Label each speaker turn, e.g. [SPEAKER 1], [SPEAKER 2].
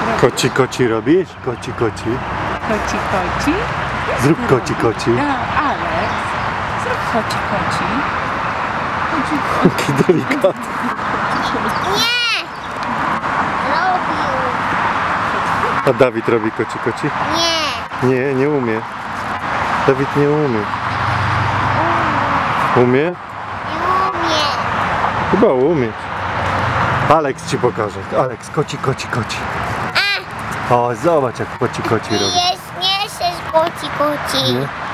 [SPEAKER 1] Koci, koci robisz? Koci, koci.
[SPEAKER 2] Koci, koci.
[SPEAKER 1] Zrób koci, koci.
[SPEAKER 2] No, Aleks, zrób koci, koci. Koci, koci.
[SPEAKER 1] Jaki delikatny.
[SPEAKER 3] Nie! Robił.
[SPEAKER 1] A Dawid robi koci, koci?
[SPEAKER 3] Nie.
[SPEAKER 1] Nie, nie umie. Dawid nie umie. Umie?
[SPEAKER 3] Nie umie.
[SPEAKER 1] Chyba umie. Aleks ci pokaże. Aleks, koci, koci, koci. O, zobacz jak koci, koci robi.
[SPEAKER 3] Nie śmieszesz koci, koci.
[SPEAKER 1] Nie?